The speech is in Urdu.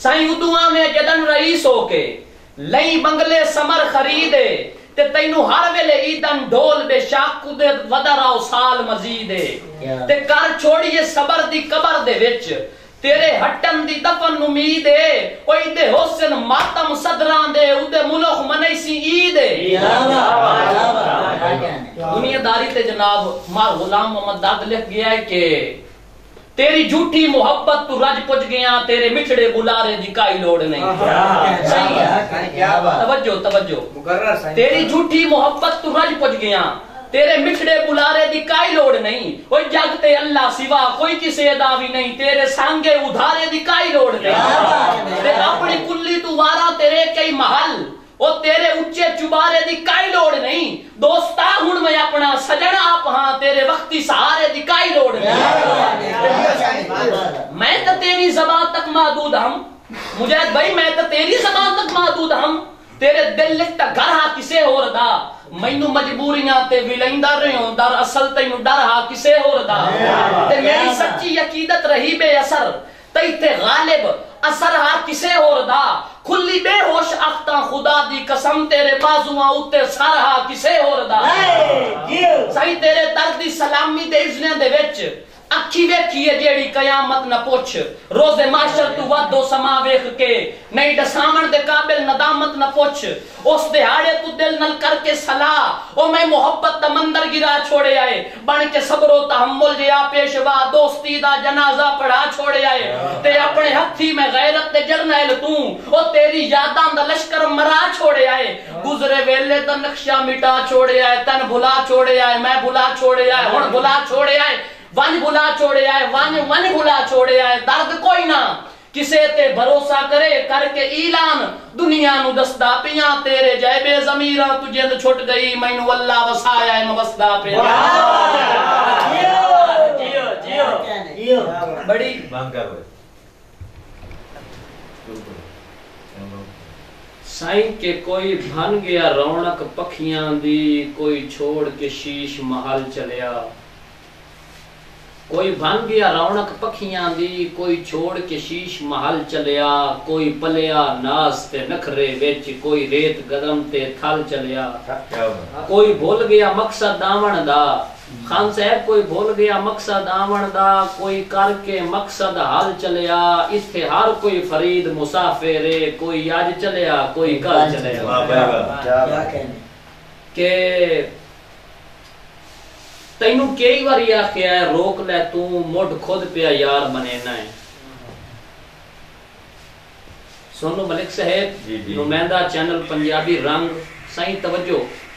سائیں ادوਆਂ میں جدن رئیس ہو کے لئی بنگلے سمر خریدے تے تینو ہر ویلے ایدن ڈھول بے شاک دے ودر آؤ سال مزید تے کر چھوڑیے صبر دی قبر دے وچ تیرے ہٹن دی دفن امید ہے اوئی دے حسن ماتم صدران دے او دے ملوخ منی سی عید ہے دنیا داری تے جناب مار غلام محمد داد لکھ گیا ہے کہ تیری جھوٹی محبت تو رج پج گیا تیرے مٹھڑے بلارے دی کائی لوڑ نہیں صحیح ہے توجہ تیری جھوٹی محبت تو رج پج گیا تیرے مٹھڑے بلارے دی کائی لوڑ نہیں کوئی جگتے اللہ سوا کوئی کسی داوی نہیں تیرے سانگے ادھارے دی کائی لوڑ نہیں تے اپنی کلی تو وارا تیرے کئی محل او تیرے اچھے چبارے دی کائی لوڑ نہیں دوستا ہون میں اپنا سجن آپ ہاں تیرے وقتی سہارے دی کائی لوڑ نہیں میں تو تیری زبان تک محدود ہم مجاہد بھائی میں تو تیری زبان تک محدود ہم تیرے دل لکھتا گھر ہاں کسے ہو ردا مینو مجبوریاں تے ولیندہ رہے ہوں در اصل تینو ڈر ہاں کسے ہو ردا تے میری سچی یقیدت رہی بے اثر تیتے غالب اثر ہاں کسے ہو ردا کھلی بے ہوش اختاں خدا دی قسم تیرے بازواں اتے سر ہاں کسے ہو ردا صحیح تیرے درد دی سلامی دے اذنے دے وچ اکھی ویکھی ہے جیڑی قیامت نہ پوچھ روز معاشر تو ودو سما ویکھ کے نہیں ڈسامن دے قابل ندامت نہ پوچھ اس دہاڑے تو دل نل کر کے صلاح او میں محبت دا مندر گرا چھوڑے آئے بن کے صبر و تحمل جیا پیشوا دوستی دا جنازہ پڑھا چھوڑے آئے تے اپنے ہتھی میں غیرت دے جرنیل تو او تیری یاداں دا لشکر مرا چھوڑے آئے گزرے ویلے دا نقشہ مٹا چھوڑے آئے تن بھلا چھوڑے آئے میں بھلا چھوڑے آئے ہن بھلا چھوڑے آئے ون بھلا چھوڑے آئے ون بھلا چھوڑے آئے درد کوئی نہ کسے تے بھروسہ کرے کر کے اعلان دنیا نو دستا پیاں تیرے جیبے ضمیراں تجھے چھٹ گئی مینو اللہ وسایا ہے مبسدہ پہ بڑی سائیں کے کوئی بھن گیا رونق پکھیاں دی کوئی چھوڑ کے شیش محل چلیا کوئی بھن گیا رونق پکھیاں دی کوئی چھوڑ کے شیش محل چلیا کوئی پلیا ناز تے نکھرے وچ کوئی ریت گدم تے تھل چلیا کوئی بھول گیا مقصد آون دا خان صاحب کوئی بھول گیا مقصد آون دا کوئی کر کے مقصد حال چلیا اتھے ہر کوئی فرید مسافر کوئی آج چلیا کوئی کل چلیا کہ تینو کئی واری آخیا ہے روک لے تو مڈ خود پیا یار منینا ہے سونو ملک صاحب نمائندہ چینل پنجابی رنگ سائیں توجہ